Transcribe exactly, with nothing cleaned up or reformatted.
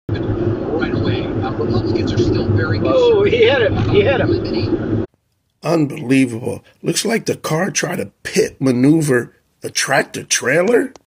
Right away. Uh, Republicans are still very concerned. Oh, he hit him. He hit him. Unbelievable. Looks like the car tried to pit maneuver the tractor trailer.